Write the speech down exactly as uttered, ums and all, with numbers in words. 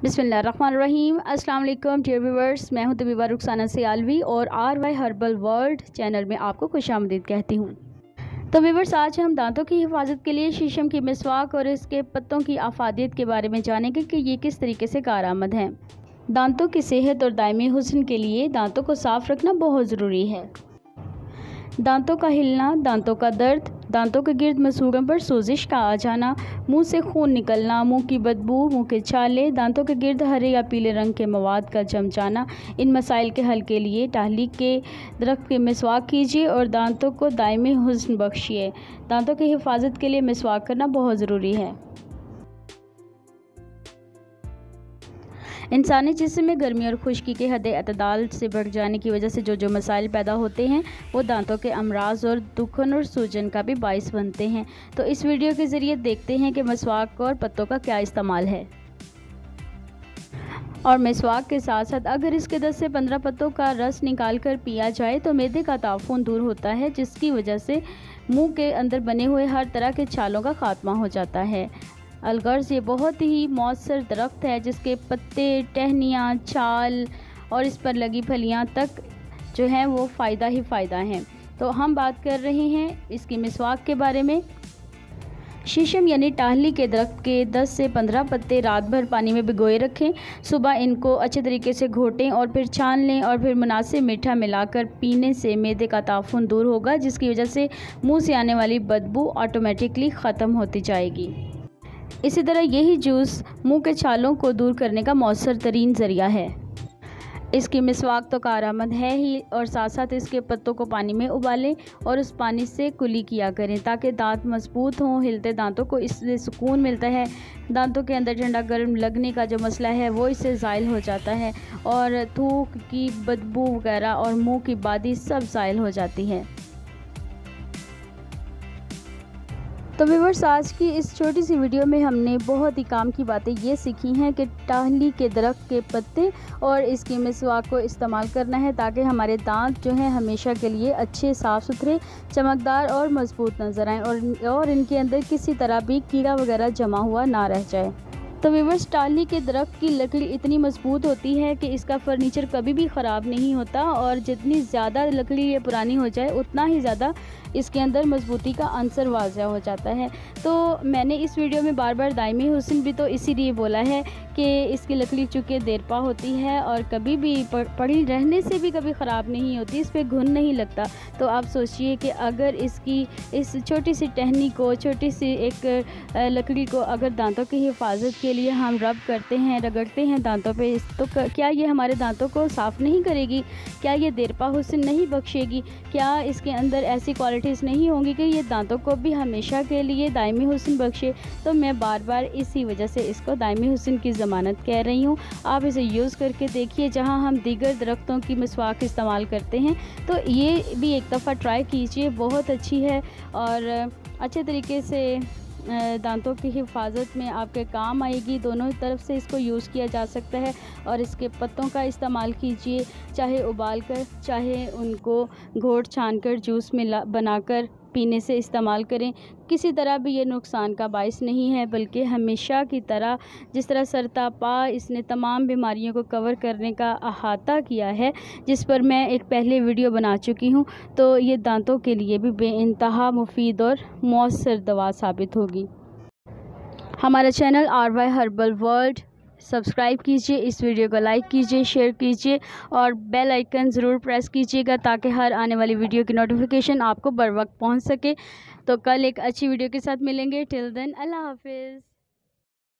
बिस्मिल्लाहिर्रहमानिर्रहीम। अस्सलाम वालेकुम डियर व्यूअर्स, मैं हूं तबीबा रुखसाना सियालवी और R Y herbal world channel में आपको खुशामदीद कहती हूं। तो व्यूअर्स, आज हम दांतों की हिफाजत के लिए शीशम की मिसवाक और इसके पत्तों की आफादियत के बारे में जानेंगे कि ये किस तरीके से कारआमद हैं। दांतों की सेहत और दायमी हुस्न के लिए दांतों को साफ़ रखना बहुत ज़रूरी है। दांतों का हिलना, दांतों का दर्द, दांतों के गिर्द मसूड़ों पर सोजिश का आ जाना, मुंह से खून निकलना, मुंह की बदबू, मुंह के छाले, दांतों के गिर्द हरे या पीले रंग के मवाद का जम जाना, इन मसाइल के हल के लिए टाहली के दरख्त की मिसवाक कीजिए और दांतों को दायमी हुस्न बख्शिए। दांतों की हिफाजत के लिए मिसवाक करना बहुत ज़रूरी है। इंसानी जिस्म में गर्मी और खुश्की के हद अतदाल से बढ़ जाने की वजह से जो जो मसाइल पैदा होते हैं वो दांतों के अमराज और दुखन और सूजन का भी बाइस बनते हैं। तो इस वीडियो के ज़रिए देखते हैं कि मिसवाक और पत्तों का क्या इस्तेमाल है। और मिसवाक के साथ साथ अगर इसके दस से पंद्रह पत्तों का रस निकाल कर पिया जाए तो मैदे का ताफून दूर होता है, जिसकी वजह से मुँह के अंदर बने हुए हर तरह के छालों का खात्मा हो जाता है। अलगर्ज ये बहुत ही मौसर दरख्त है जिसके पत्ते, टहनियाँ, छाल और इस पर लगी फलियाँ तक जो हैं वो फ़ायदा ही फ़ायदा हैं। तो हम बात कर रहे हैं इसकी मिसवाक के बारे में। शीशम यानी टाहली के दरख्त के दस से पंद्रह पत्ते रात भर पानी में भिगोए रखें। सुबह इनको अच्छे तरीके से घोटें और फिर छान लें और फिर मुनासिब मीठा मिलाकर पीने से मैदे का ताफून दूर होगा, जिसकी वजह से मुंह से आने वाली बदबू ऑटोमेटिकली ख़त्म होती जाएगी। इसी तरह यही जूस मुंह के छालों को दूर करने का मौसर तरीन ज़रिया है। इसकी मिसवाक तो कारआमद है ही और साथ साथ इसके पत्तों को पानी में उबालें और उस पानी से कुली किया करें ताकि दांत मजबूत हों। हिलते दांतों को इससे सुकून मिलता है। दांतों के अंदर ठंडा गर्म लगने का जो मसला है वो इससे ज़ाइल हो जाता है और थूक की बदबू वगैरह और मुँह की बादी सब ज़ाइल हो जाती है। तो व्यूअर्स, आज की इस छोटी सी वीडियो में हमने बहुत ही काम की बातें ये सीखी हैं कि टाहली के दरख्त के पत्ते और इसकी मिसवाक को इस्तेमाल करना है ताकि हमारे दांत जो हैं हमेशा के लिए अच्छे, साफ़ सुथरे, चमकदार और मजबूत नज़र आएँ और और इनके अंदर किसी तरह भी कीड़ा वगैरह जमा हुआ ना रह जाए। तो व्यूअर्स, टाहली के दरख्त की लकड़ी इतनी मजबूत होती है कि इसका फर्नीचर कभी भी ख़राब नहीं होता और जितनी ज़्यादा लकड़ी ये पुरानी हो जाए उतना ही ज़्यादा इसके अंदर मजबूती का अंसर वाज़ा हो जाता है। तो मैंने इस वीडियो में बार बार दायमी हुस्न भी तो इसीलिए बोला है कि इसकी लकड़ी चूँकि देरपा होती है और कभी भी पड़ी रहने से भी कभी ख़राब नहीं होती, इस पर घुन नहीं लगता। तो आप सोचिए कि अगर इसकी इस छोटी सी टहनी को, छोटी सी एक लकड़ी को अगर दांतों की हिफाजत के लिए हम रब करते हैं, रगड़ते हैं दांतों पे, तो क्या ये हमारे दांतों को साफ़ नहीं करेगी? क्या ये देरपा हुस्न नहीं बख्शेगी? क्या इसके अंदर ऐसी क्वालिटीज़ नहीं होंगी कि ये दांतों को भी हमेशा के लिए दायमी हुस्न बख्शे? तो मैं बार बार इसी वजह से इसको दायमी हुस्न की ज़मानत कह रही हूँ। आप इसे यूज़ करके देखिए। जहाँ हम दीगर दरख्तों की मिसवाक इस्तेमाल करते हैं तो ये भी एक दफ़ा ट्राई कीजिए, बहुत अच्छी है और अच्छे तरीके से दांतों की हिफाजत में आपके काम आएगी। दोनों तरफ से इसको यूज़ किया जा सकता है और इसके पत्तों का इस्तेमाल कीजिए, चाहे उबाल कर, चाहे उनको घोट छान कर जूस में बनाकर पीने से इस्तेमाल करें। किसी तरह भी ये नुकसान का बाइस नहीं है, बल्कि हमेशा की तरह जिस तरह सरतापा इसने तमाम बीमारियों को कवर करने का अहाता किया है, जिस पर मैं एक पहले वीडियो बना चुकी हूँ, तो ये दांतों के लिए भी बेइंतहा मुफीद और मौसर दवा साबित होगी। हमारा channel R Y herbal world subscribe कीजिए, इस वीडियो को लाइक कीजिए, शेयर कीजिए और बेल आइकन ज़रूर प्रेस कीजिएगा ताकि हर आने वाली वीडियो की नोटिफिकेशन आपको बर वक्त पहुंच सके। तो कल एक अच्छी वीडियो के साथ मिलेंगे। टिल देन, अल्लाह हाफिज़।